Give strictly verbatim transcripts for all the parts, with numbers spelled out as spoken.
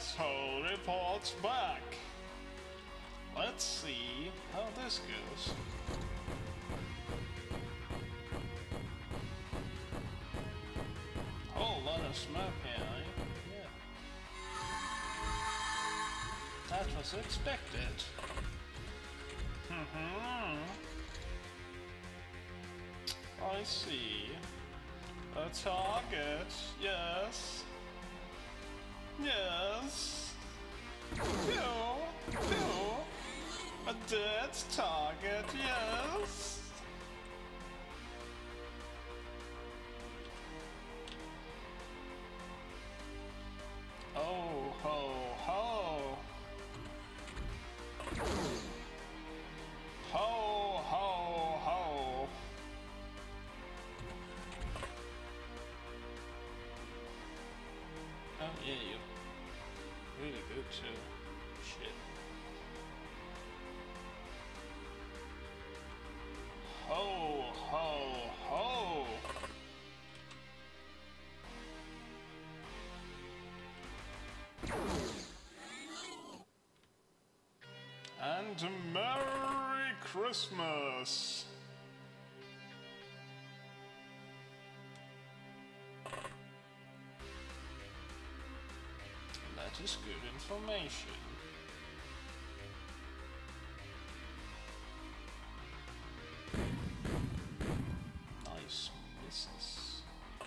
asshole reports back. Let's see how this goes. Whole lot of smoke here, eh? Yeah. That was expected. Mm-hmm. I see. A target, yes. Yes. Pew, pew. A dead target, yes. Oh, ho, ho. Ho, ho, ho. Oh, yeah, you're really good too. Shit. Ho, ho, ho. And Merry Christmas! That is good information. Nice business.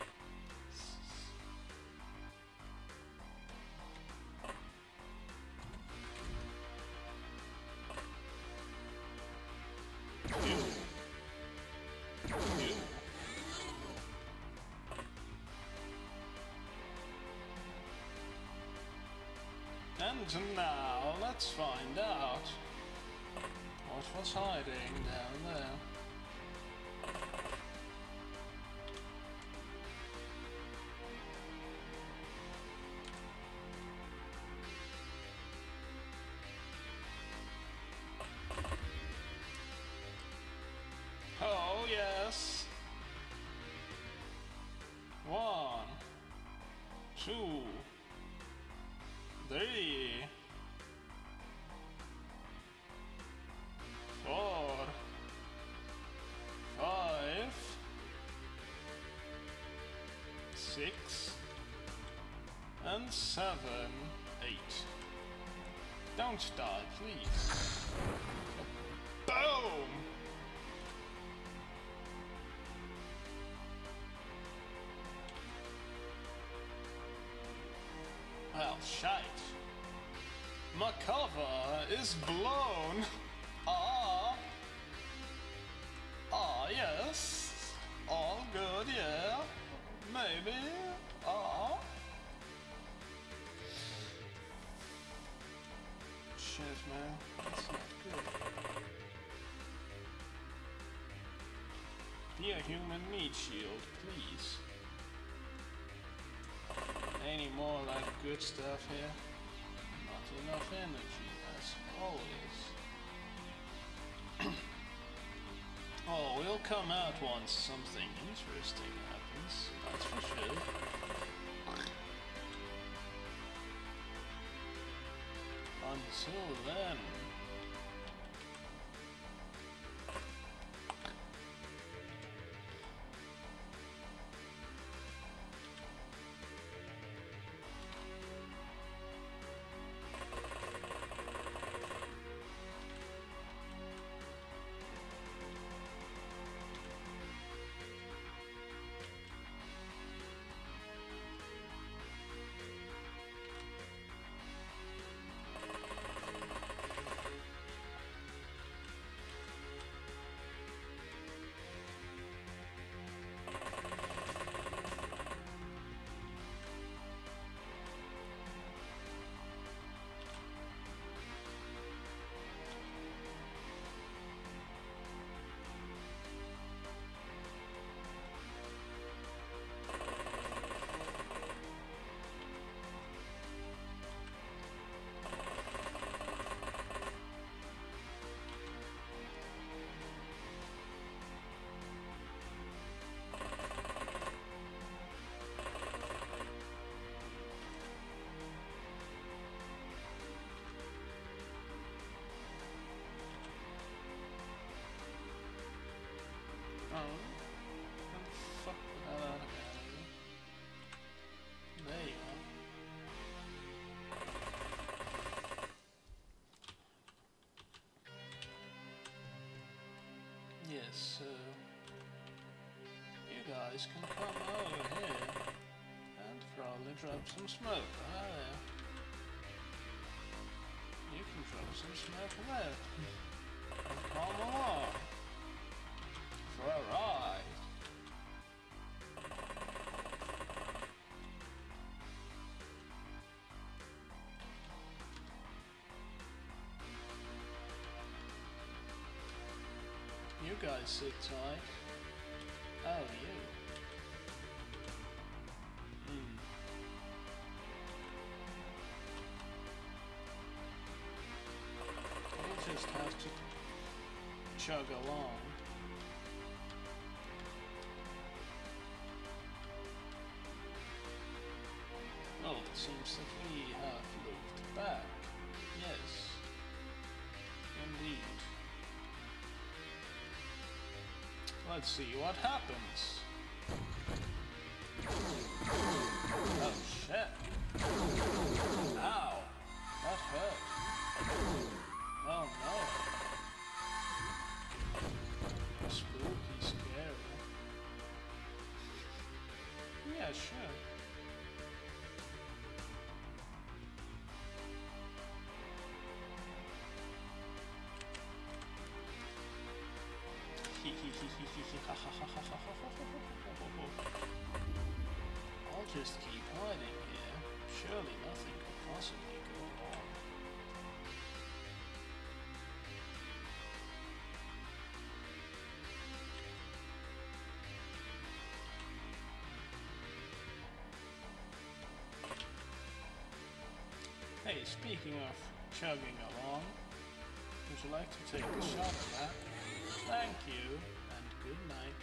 And now, let's find out what was hiding down there. Oh, yes. One, two, three, four, five, six, and seven, eight. Don't die, please. Boom! Well, shite. My cover is blown. Ah. Ah, yes. All good, yeah. Maybe. Ah. Shit, man. That's not good. Be a human meat shield, please. Any more like good stuff here? Not enough energy, as always. Oh, we'll come out once something interesting happens, that's for sure. Until then... Yes, so you guys can come over here and probably drop some smoke right there. You can drop some smoke there. And come along for a ride. You guys sit tight. Oh, you. Hmm. You just have to chug along. Well, it seems that we have looked back. Yes. Indeed. Let's see what happens. Oh shit. Ow. That hurt. Oh no. Spooky, scary. Yeah, sure. I'll just keep hiding here. Surely nothing could possibly go wrong. Hey, speaking of chugging along, would you like to take a shot at that? Thank you, and good night.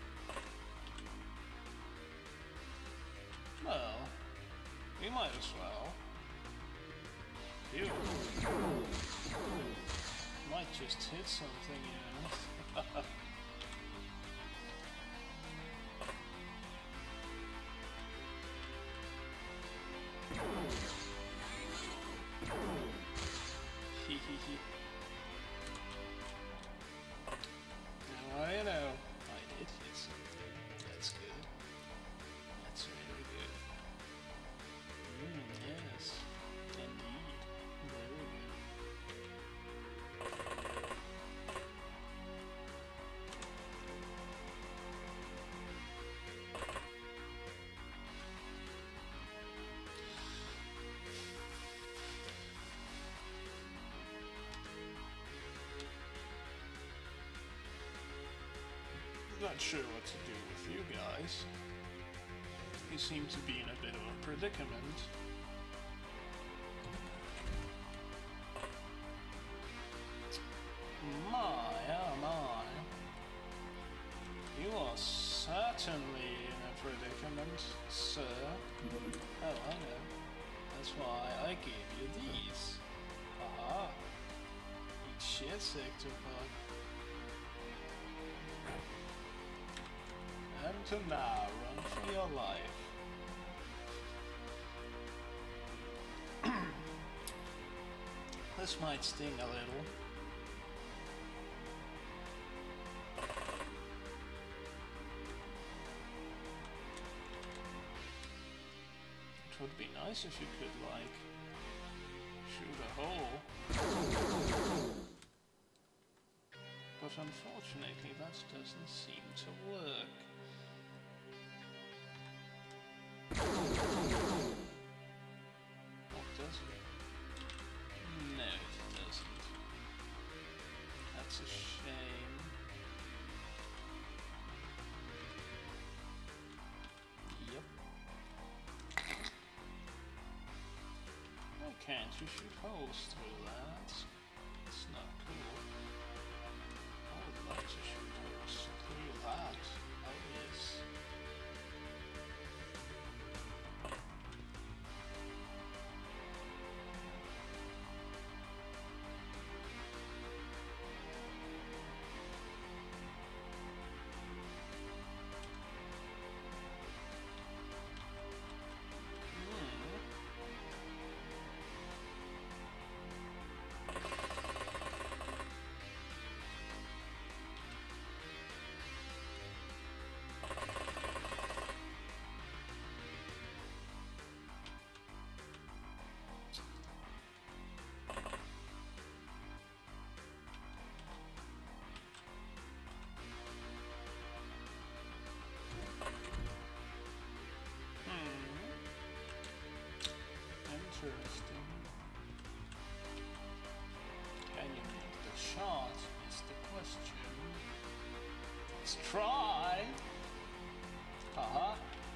Well, we might as well. Phew. Might just hit something, you know. Hee Now I know I did hit something. That's good. That's very good. Mm, yes, indeed. Very good. Not sure what to do with you guys. You seem to be in a bit of a predicament. My, oh my. You are certainly in a predicament, sir. Oh, I know. That's why I gave you these. Aha. Eat shit, sector bug. And to now, run for your life. This might sting a little. It would be nice if you could, like, shoot a hole. But unfortunately, that doesn't seem to work. Or does it? No, it doesn't. That's a shame. Yep. Why can't you shoot holes through that? It's not cool. I would like to shoot holes through that. Oh yes. interesting. Can you make the shot is the question. Let's try! Haha.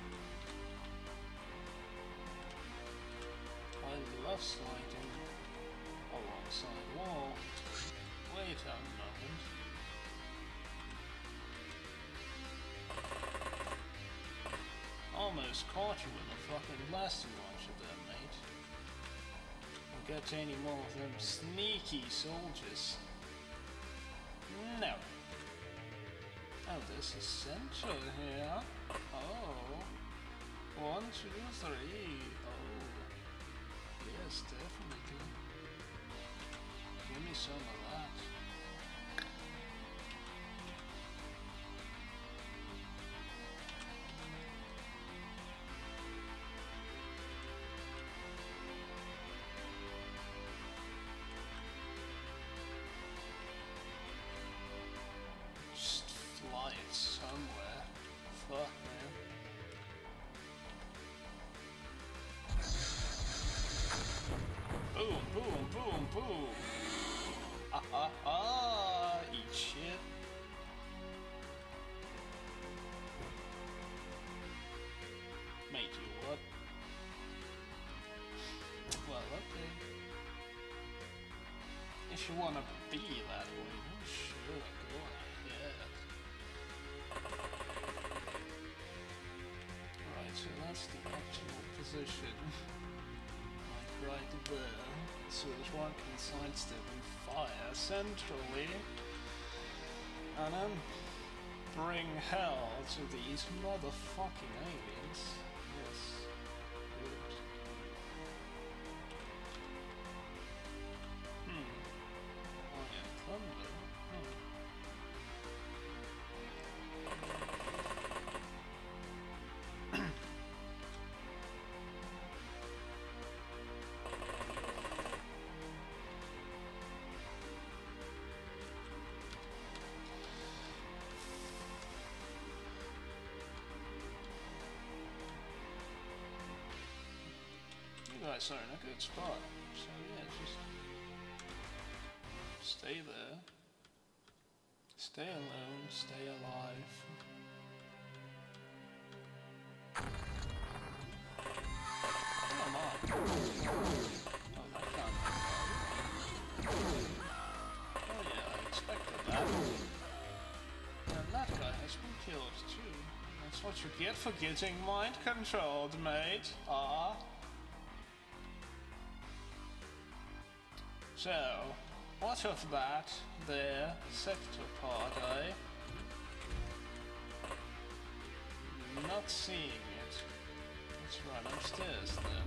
I love sliding alongside wall. Wait a moment. Almost caught you with a fucking blasting launcher there, mate. Don't get any more of them sneaky soldiers. No. Oh, this is central here. Oh. One, two, three. Oh. Yes, definitely. Give me some of that. Just fly it somewhere. Fuck, man. Boom, boom, boom, boom. Ah, ah, ah, eat shit. Made you what? Well, okay. If you wanna be that way, then sure, go ahead. Right, so that's the optimal position. Right there, so that one can sidestep and fire centrally, and then bring hell to these motherfucking aliens. Yes, good. Hmm. Oh yeah, thunder. Hmm. You guys are in a good spot, so yeah, just stay there, stay alone, stay alive. Come on. Oh, that can't be right. Oh yeah, I expected that. And that guy has been killed too. That's what you get for getting mind controlled, mate. Ah. So, what of that there sector part, eh? Not seeing it. Let's run upstairs then.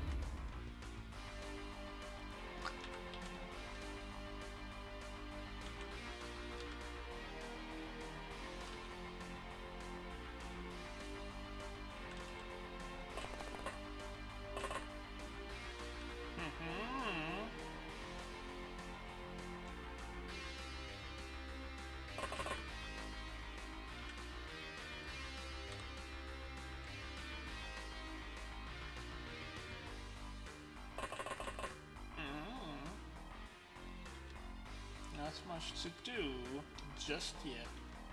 Not much to do just yet.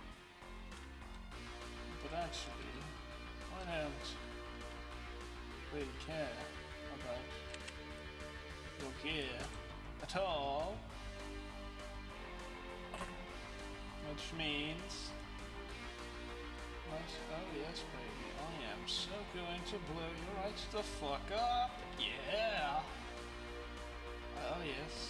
But actually, I don't really care about your gear at all. Which means... What? Oh yes, baby. I am so going to blow you right the fuck up. Yeah! Oh yes.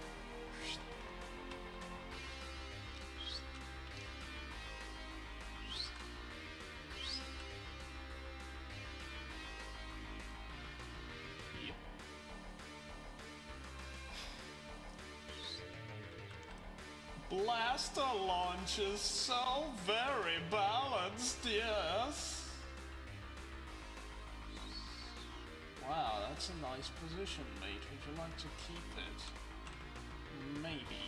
Blaster launch is so very balanced, yes. Wow, that's a nice position, mate. Would you like to keep it? Maybe.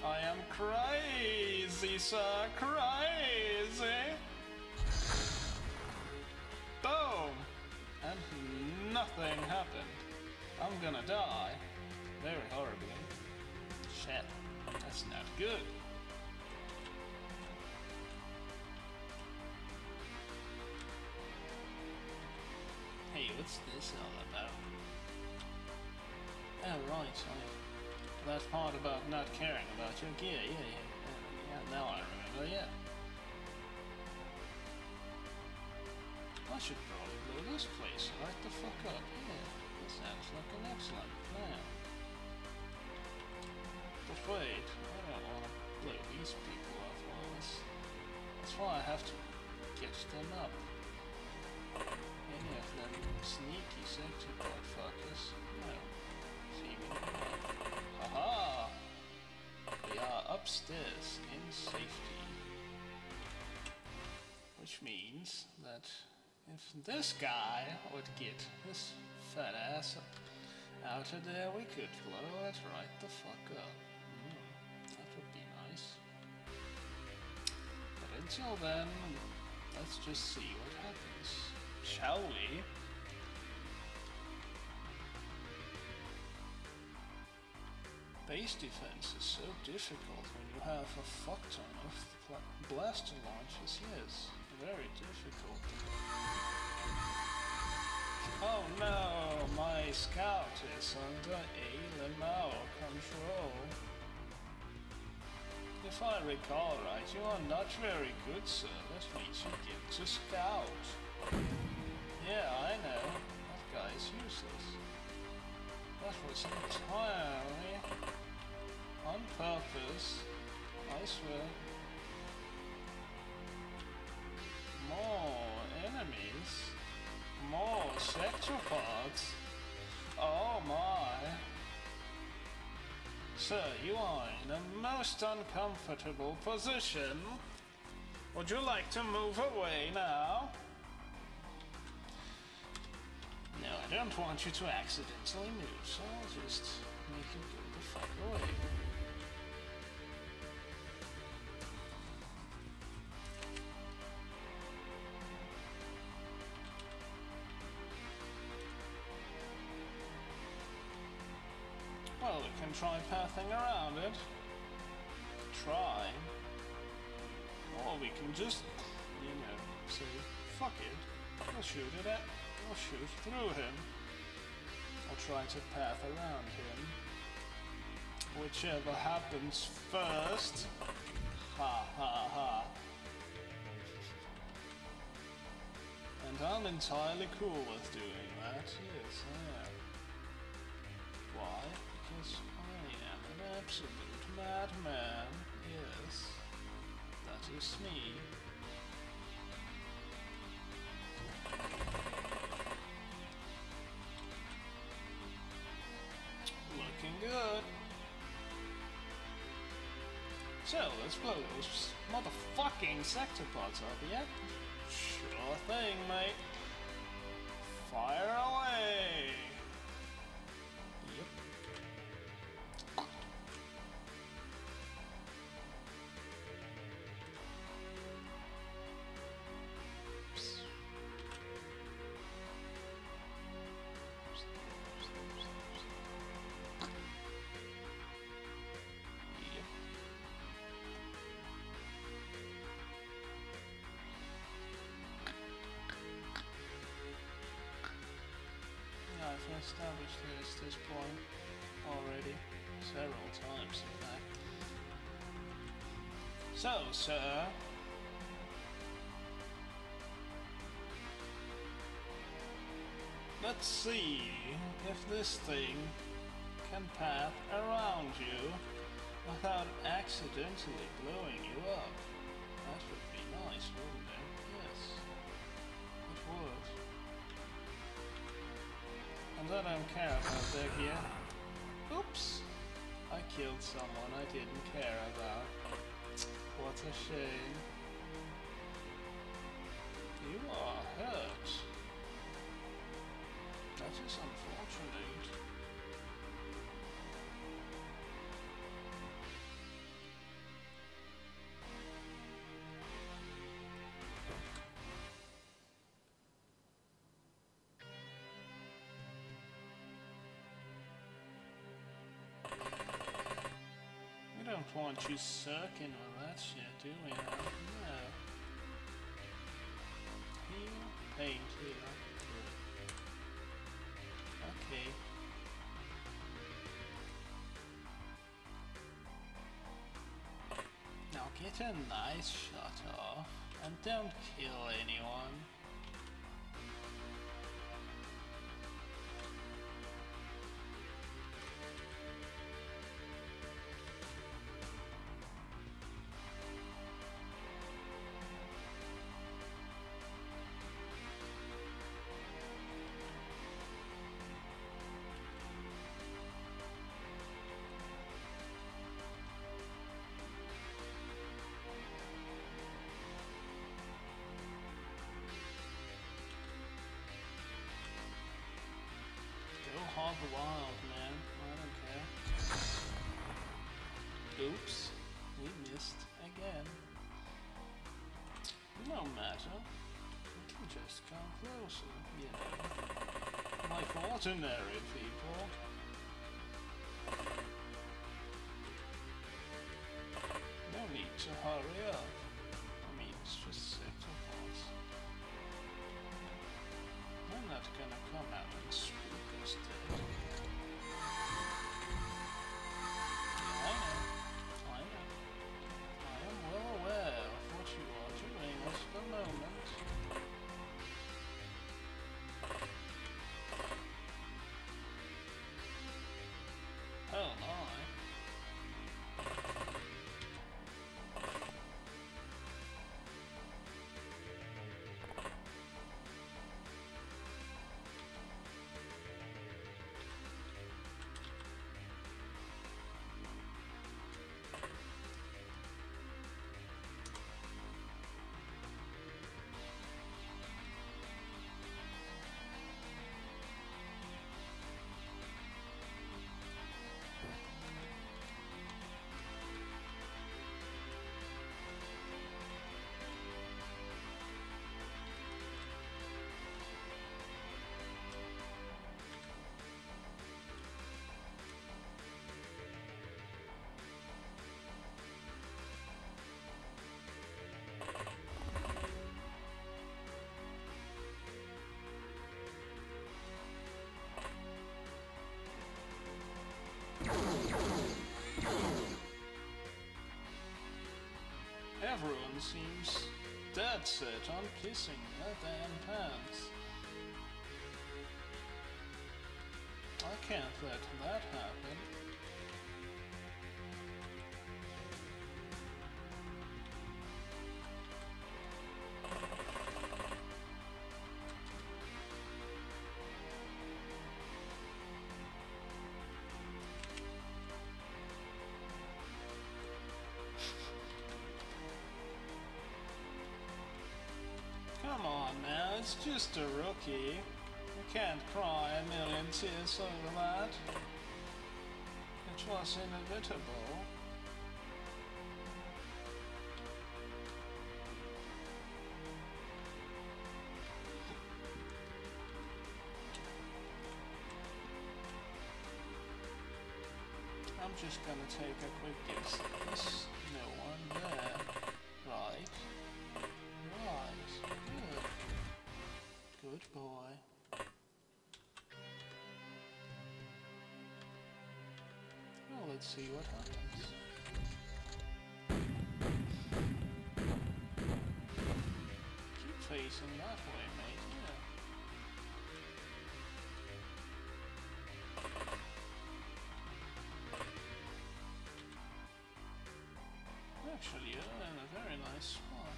I am crazy, sir, crazy. Boom! And nothing happened. I'm gonna die. Very horribly. Shit. That's not good. Hey, what's this all about? Oh, right, I... That part about not caring about your gear, yeah, yeah, yeah, yeah, now I remember, yeah. I should probably blow this place right the fuck up, yeah. That sounds like an excellent plan. But wait, I don't want to blow these people up, well, that's, that's why I have to get them up. Any of them sneaky sector-bot fuckers? No. Seemingly not. Aha! We are upstairs in safety. Which means that if this guy would get his fat ass out of there, we could blow it right the fuck up. Mm, that would be nice. But until then, let's just see what happens. Shall we? Base defense is so difficult when you have a fuck ton of blaster launchers, yes. Very difficult. Oh no, my scout is under a Limao control. If I recall right, you are not very good, sir. That means you get to scout. Yeah, I know. That guy is useless. That was entirely on purpose, I swear. More enemies, more sector pods. Oh my. Sir, you are in a most uncomfortable position. Would you like to move away now? No, I don't want you to accidentally move, so I'll just make you go the fuck away. Well, we can try pathing around it. Try. Or we can just, you know, say, fuck it. We'll shoot it at, we'll shoot through him. Or try to path around him. Whichever happens first. Ha ha ha. And I'm entirely cool with doing that. Yes, I am. Why? Because I am an absolute madman. Yes, that is me. Looking good. So, let's blow those motherfucking sector pods up, yeah? Sure thing, mate. Fire away! Yep. I've established this this point already, several times in fact. So, sir, let's see if this thing can path around you without accidentally blowing you up. That would be nice, wouldn't it? Yes, it would. And I don't care about their gear. Oops! I killed someone I didn't care about. What a shame. You are hurt. That is unfortunate. don't want you sucking on that shit, do we? No. Heal, paint here. Okay. Now get a nice shot off and don't kill anyone. Hog wild, man. I don't care. Oops. We missed again. No matter. We can just come closer, you know. Like ordinary people. No need to hurry up. I mean, it's just six of us. I'm not gonna come out and spook us dead. Yeah, I know. I know. I am well aware of what you are doing at the moment. Oh my. Everyone seems dead set on kissing their damn pants. I can't let that happen. Come on now, it's just a rookie. You can't cry a million tears over that. It was inevitable. I'm just gonna take a quick guess. There's no one there. Right. Right. Good. Good boy. Well, let's see what happens. Keep facing that way, mate. Yeah. Actually, you're in a very nice spot.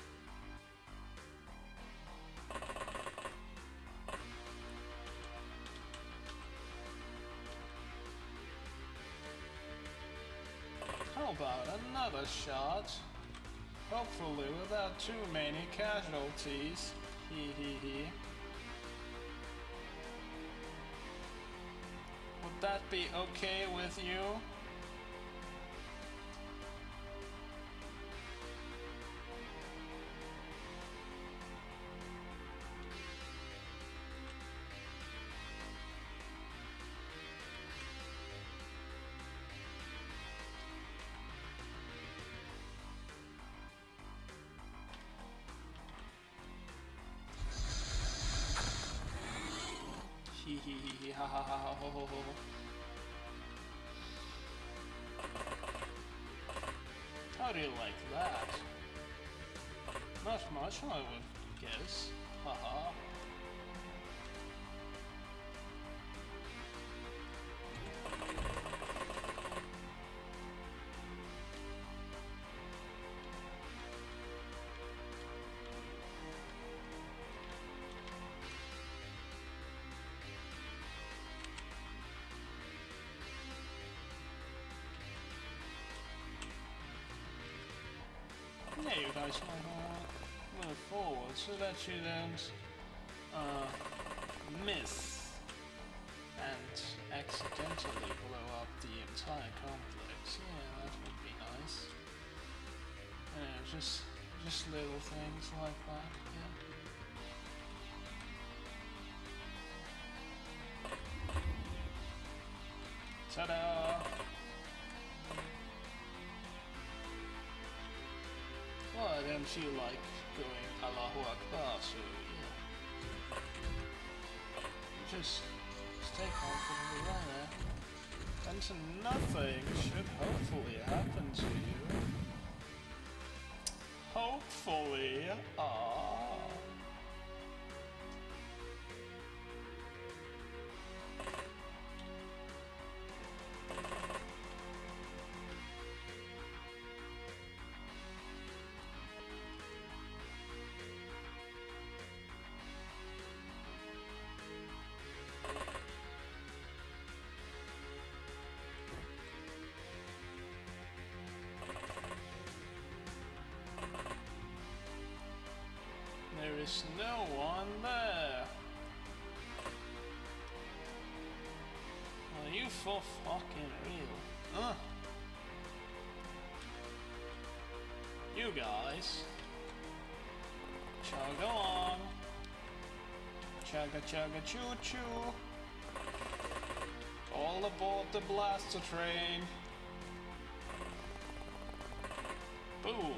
How about another shot? Hopefully without too many casualties. Hee hee hee. Would that be okay with you? hee hee hee ha ha ha ha ho ho ho. How do you like that? Not much, I would guess. Haha. Yeah, you guys might want to move forward so that you don't uh, miss and accidentally blow up the entire complex. Yeah, that would be nice. You know, just just little things like that. Yeah. Ta-da! Well, I don't feel like going Allahu Akbar, so yeah. Just stay confident right there. And nothing should hopefully happen to you. Hopefully. Ah. There is no one there. Are you for fucking real? Huh? You guys. Chugga on. Chugga chugga choo choo. All aboard the blaster train. Boom.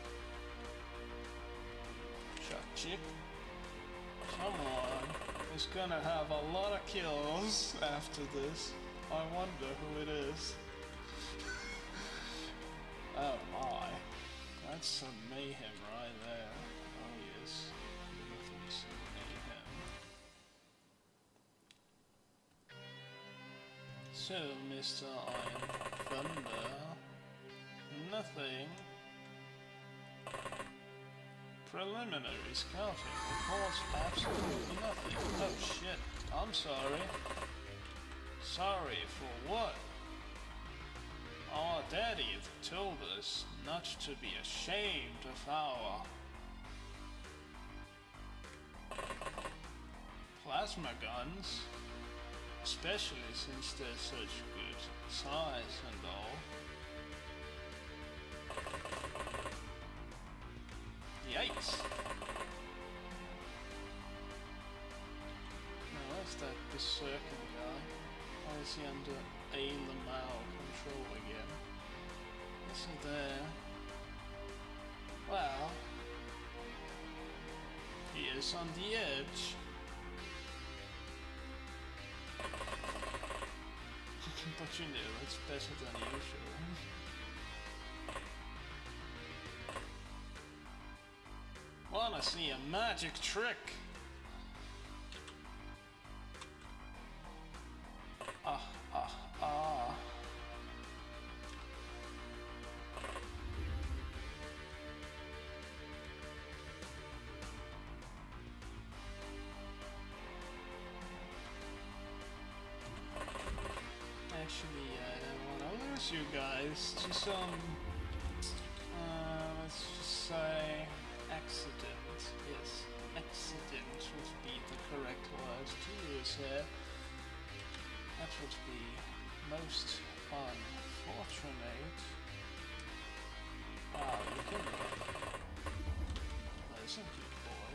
Chip. Someone is gonna have a lot of kills after this. I wonder who it is. Oh my. That's some mayhem right there. Oh yes. Definitely some mayhem. So, Mister Iron Thunder. Nothing. Preliminary scouting reports absolutely nothing. Oh shit, I'm sorry. Sorry for what? Our daddy told us not to be ashamed of our plasma guns, especially since they're such good size and all. Yikes! Now that's that berserker guy. Why is he under A Lamau control again? Is he there? Well, he is on the edge. But you know, it's better than usual. Wanna see a magic trick? Ah, ah, ah. Actually, I don't want to lose you guys to some, uh, let's just say, accident. Yes, accident would be the correct word to use here. That would be most unfortunate. Ah, you can run. Listen, good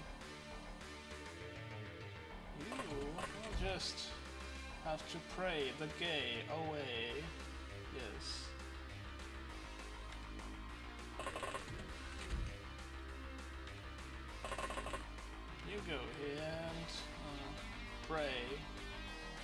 boy. You will just have to pray the gay away. Yes. You go here and uh, pray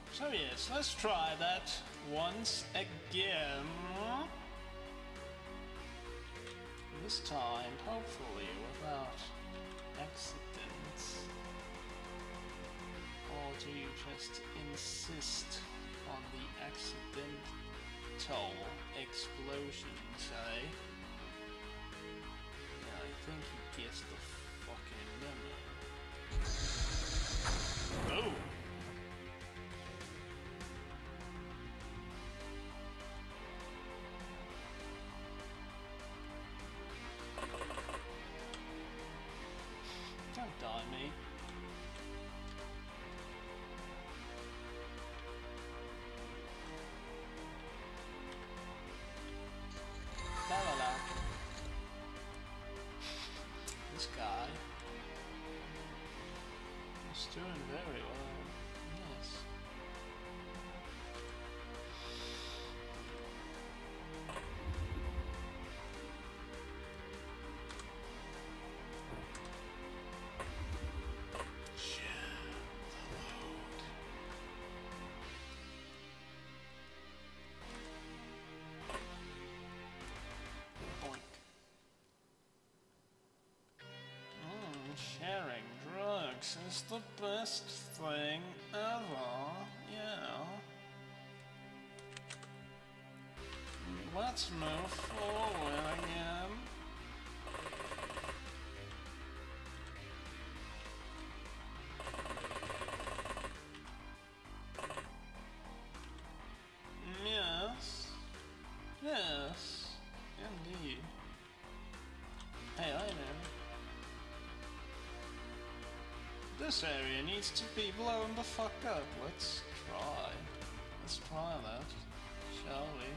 So yes, let's try that once again. This time, hopefully, without accidents. Or do you just insist on the accidental explosions, eh? Yeah, I think he gets the fucking memo. Boom! Don't die, mate. La la la. This guy is doing very well. Yes. Sharing drugs is the best thing ever, yeah. Let's move forward again. Yes. Yes, indeed. Hey, I know. This area needs to be blown the fuck up. Let's try. Let's try that, shall we?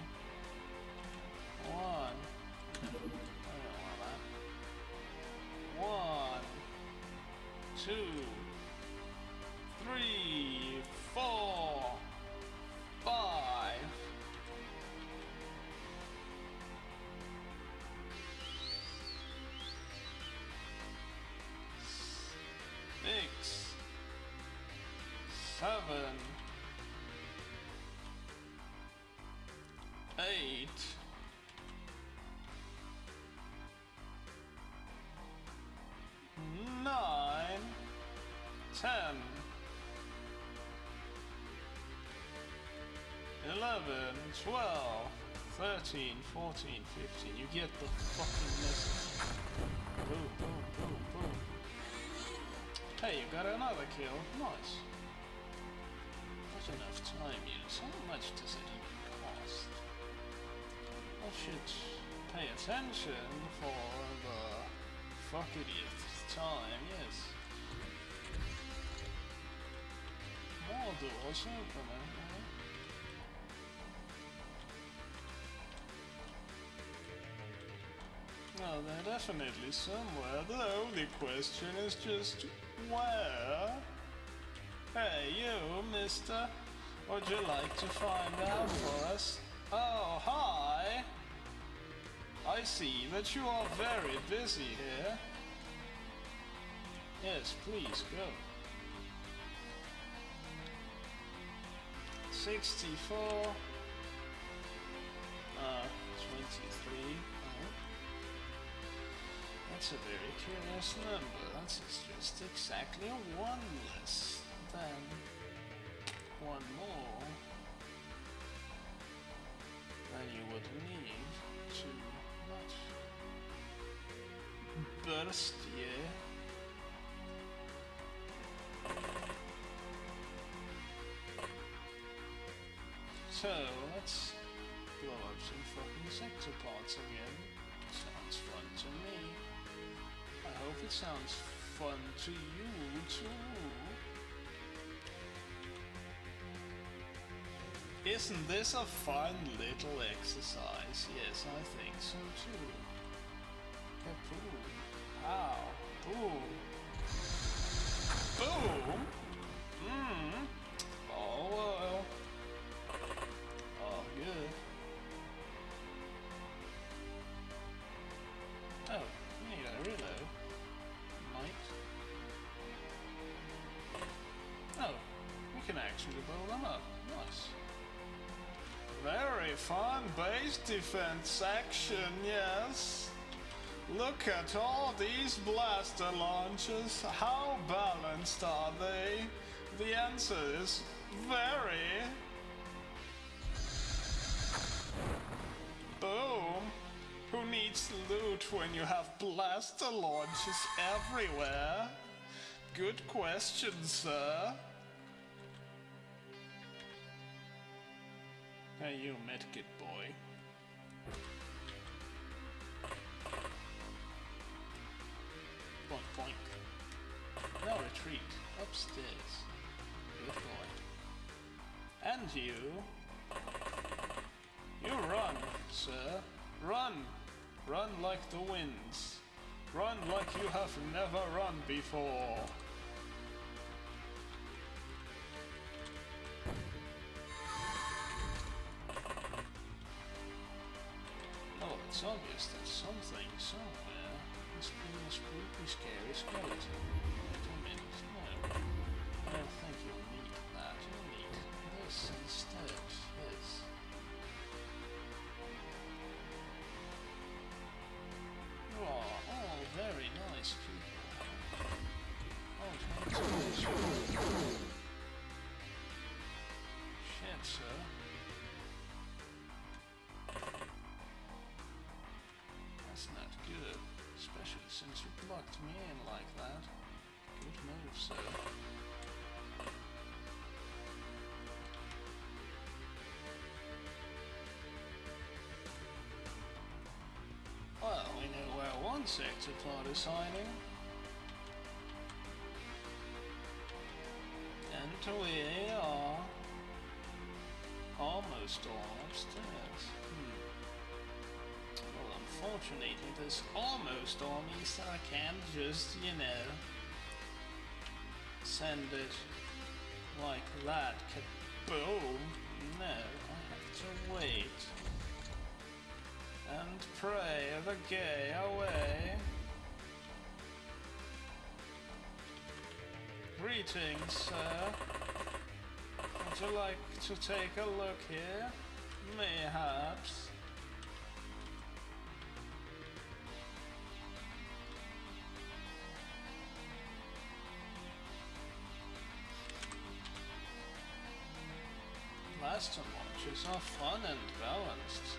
One. I don't want that. One. Two. Three. Four. Five. Six, seven, eight, nine, ten, eleven, twelve, thirteen, fourteen, fifteen. You get the fucking message. Boom, boom, boom, boom. Hey, you got another kill. Nice. Not enough time use. How much does it even cost? I should pay attention for the fuckitieth time, yes. More doors opening, eh? No, they're definitely somewhere. The only question is just where? Hey, you, mister. Would you like to find out for us? Oh, hi! I see that you are very busy here. Yes, please, go. sixty-four. Uh, twenty-three. That's a very curious number. That's just exactly one less than one more than you would need to not burst, yeah. So let's blow up some fucking sector parts again. Sounds fun to me. I hope it sounds fun to you too. Isn't this a fun little exercise? Yes, I think so too. Kapoo. Pow. Boom. Boom. Mmm. Oh well. Oh good. Oh, you need a reload. Might. Oh, we can actually blow them up. Nice. Very fun base defense action, yes. Look at all these blaster launchers. How balanced are they? The answer is very. Boom. Who needs loot when you have blaster launchers everywhere? Good question, sir. Hey, you medkit boy. Boink, boink. Now retreat. Upstairs. Good boy. And you... You run, sir. Run. Run like the winds. Run like you have never run before. Oh, it's obvious there's something somewhere. Must be a spooky, scary skeleton. Wait a minute. No. I don't think you'll need that. You'll need this instead. Yes. You are all very nice people. Oh, shit, sir. That's not good, especially since you blocked me in like that. Good move, sir. Well, we know where one sector plot is hiding. And we are almost all upstairs. Hmm. Well, unfortunately, this almost all means that I can't just, you know, send it like that. Kaboom! No, I have to wait. And pray the gay away. Greetings, sir. Would you like to take a look here? Mayhaps. Blaster launches are fun and balanced.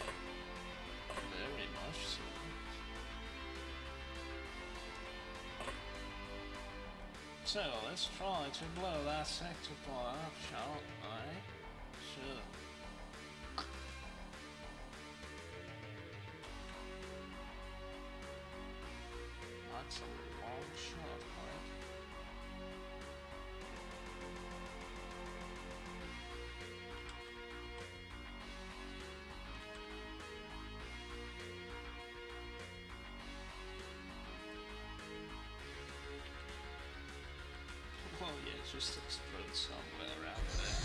Very much so. So, let's try to blow that sector bar up, shall I? Sure. That's a long shot, right? Well, yeah, just explode somewhere out there.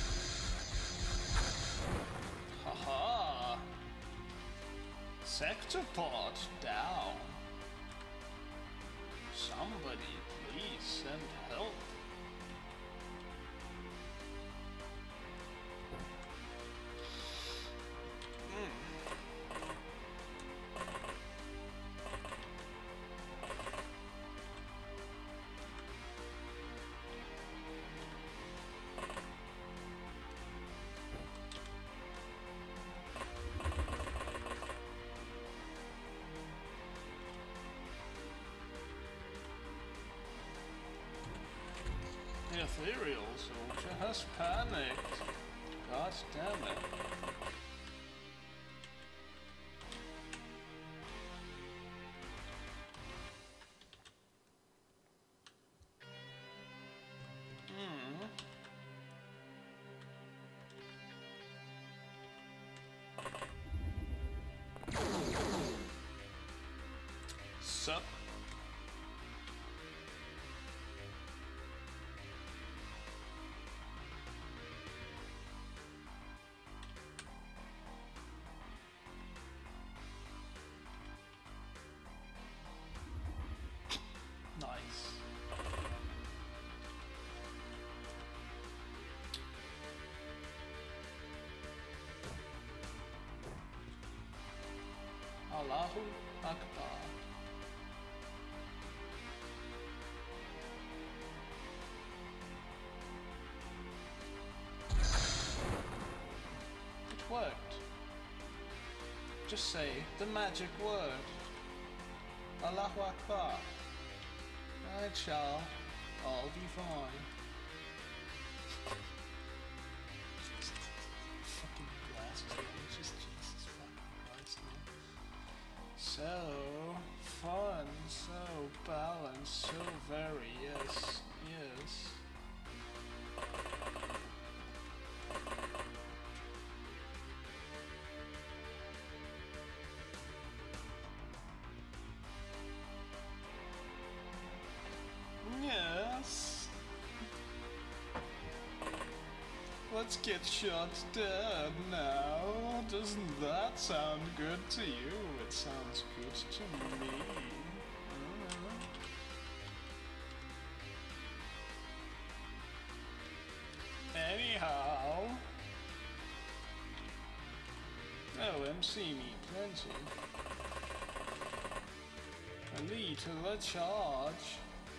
Haha! Sector pod down. Somebody please send help. The ethereal soldier has panicked. God damn it. Hmm. Sup? Nice. Allahu Akbar. It worked. Just say the magic word. Allahu Akbar. It shall all be fine. Fucking glasses, man. Just Jesus fucking Christ, man. So fun, so balanced, so very, yes, yes. Yes. Let's get shot dead now. Doesn't that sound good to you? It sounds good to me. Uh. Anyhow. Oh, M C me plenty. Elite to the charge.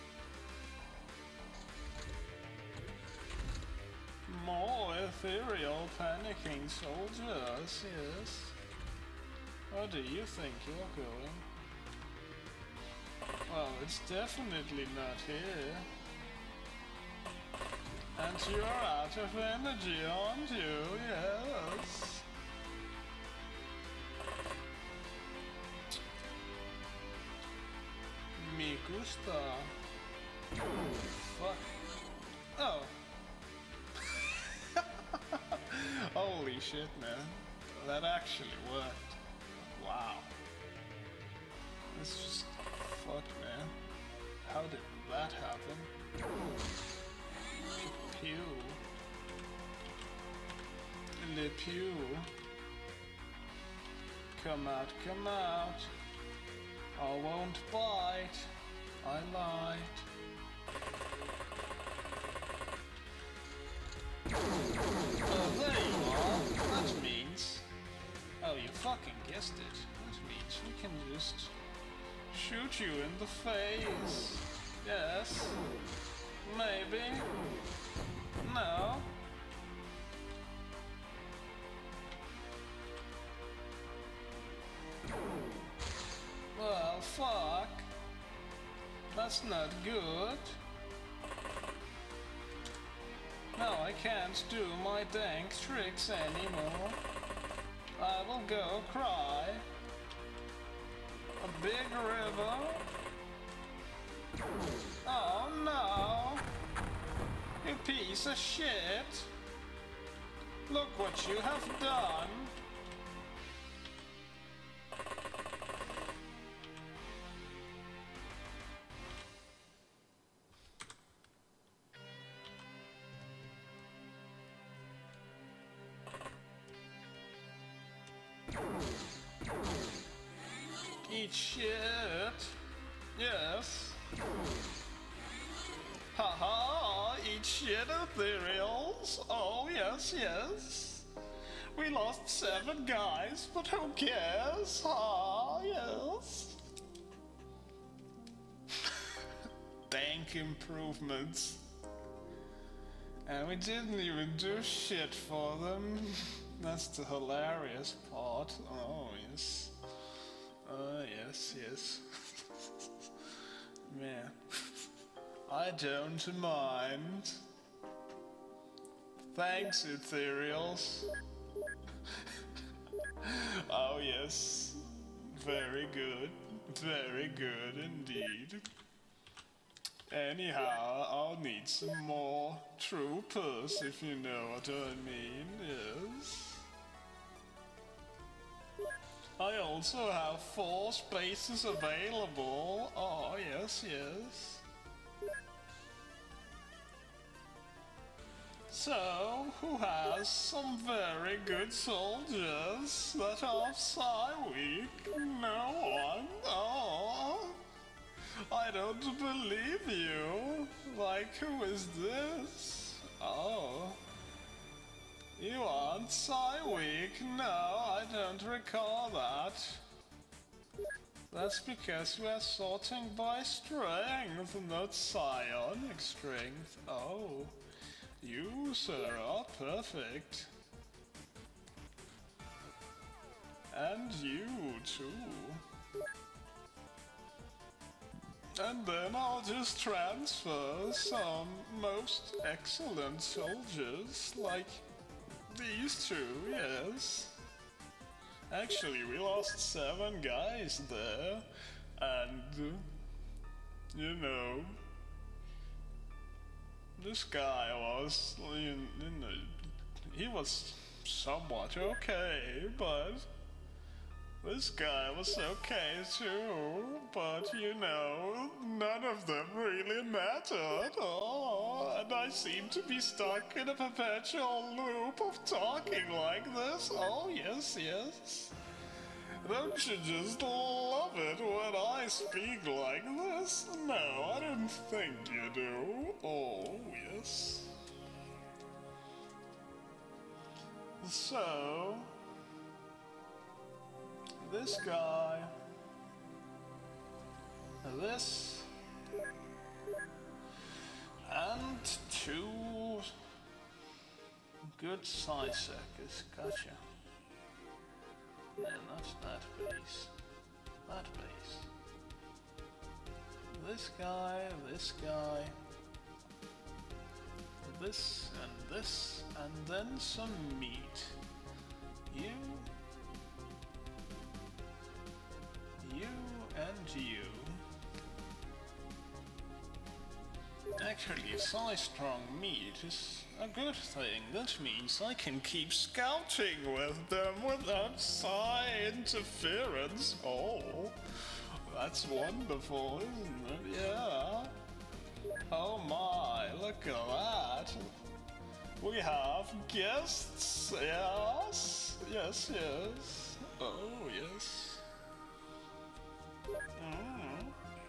More ethereal panicking soldiers, yes. Where do you think you're going? Well, it's definitely not here. And you're out of energy, aren't you? Yes. Me gusta. Fuck. Oh. Holy shit, man. That actually worked. Wow. It's just... fuck, man. How did that happen? Pew. Le pew. Come out, come out. I won't bite. I lied. Oh, there you are. That means... oh, you fucking guessed it. That means we can just shoot you in the face. Yes. Maybe. No. Well, fuck. That's not good. Now I can't do my dank tricks anymore. I will go cry. A big river. Oh no! You piece of shit! Look what you have done! Eat shit. Yes. Haha, eat shit, ethereals. Oh, yes, yes. We lost seven guys, but who cares? Ah, yes. Dank improvements. And we didn't even do shit for them. That's the hilarious part. Oh, yes. Oh, yes, yes. Man. I don't mind. Thanks, ethereals. Oh, yes. Very good. Very good indeed. Anyhow, I'll need some more troopers, if you know what I mean, yes. I also have four spaces available. Oh, yes, yes. So, who has some very good soldiers that are Psy weak? No one? Oh, I don't believe you. Like, who is this? Oh. You aren't Psy weak? No, I don't recall that. That's because we're sorting by strength, not psionic strength. Oh, you, sir, are perfect. And you, too. And then I'll just transfer some most excellent soldiers, like these two, yes. Actually, we lost seven guys there, and, you know, this guy was, you know, he was somewhat okay, but this guy was okay too, but you know, none of them really mattered. Oh, and I seem to be stuck in a perpetual loop of talking like this. Oh, yes, yes. Don't you just love it when I speak like this? No, I don't think you do. Oh, yes. So... this guy, this, and two good side circuits. Gotcha. No, not that base. That base. This guy, this guy, this and this, and then some meat. You. You and you. Actually, psi-strong meat is a good thing. That means I can keep scouting with them without psi interference. Oh, that's wonderful, isn't it? Yeah. Oh my, look at that. We have guests. Yes, yes, yes. Oh, yes. Mm.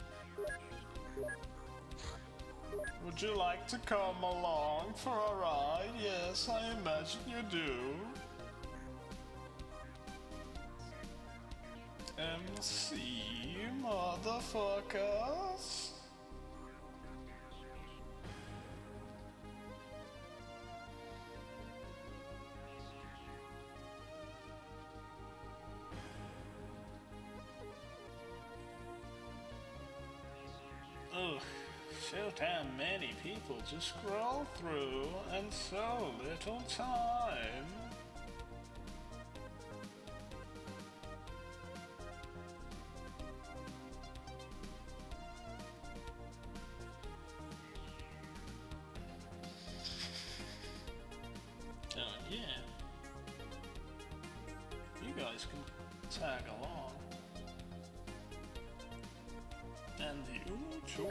Would you like to come along for a ride? Yes, I imagine you do. M C, motherfuckers. Ugh, so damn many people to scroll through and so little time. Oh yeah. You guys can tag along. And you too.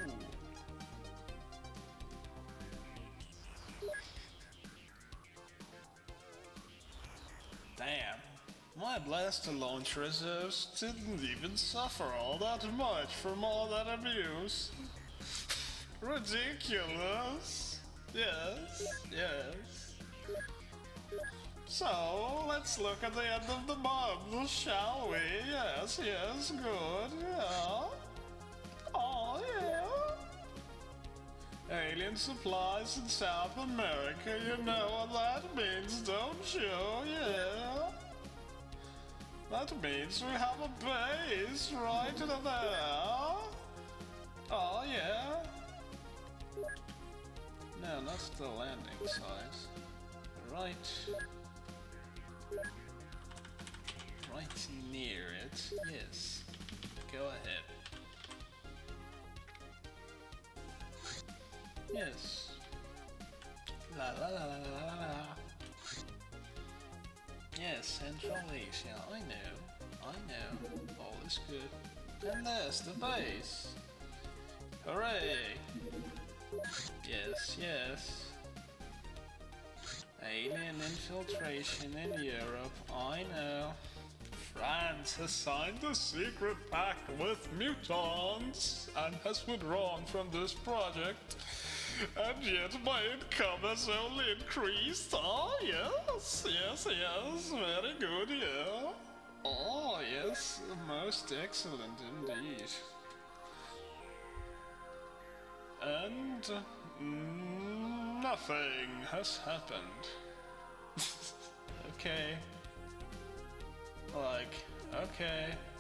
Damn, my blaster launch reserves didn't even suffer all that much from all that abuse. Ridiculous. Yes, yes. So, let's look at the end of the month, shall we? Yes, yes, good, yeah. Oh, yeah. Alien supplies in South America, you know what that means, don't you? Yeah. That means we have a base right there. Oh, yeah. No, not the landing site. Right. Right near it. Yes. Go ahead. Yes. La la la la la la. Yes, Central Asia. I know. I know. All is good. And there's the base. Hooray! Yes, yes. Alien infiltration in Europe. I know. France has signed a secret pact with mutants and has withdrawn from this project. And yet my income has only increased. Oh, yes, yes, yes, very good, yeah. Oh, yes, most excellent indeed. And mm, nothing has happened. Okay. Like, okay.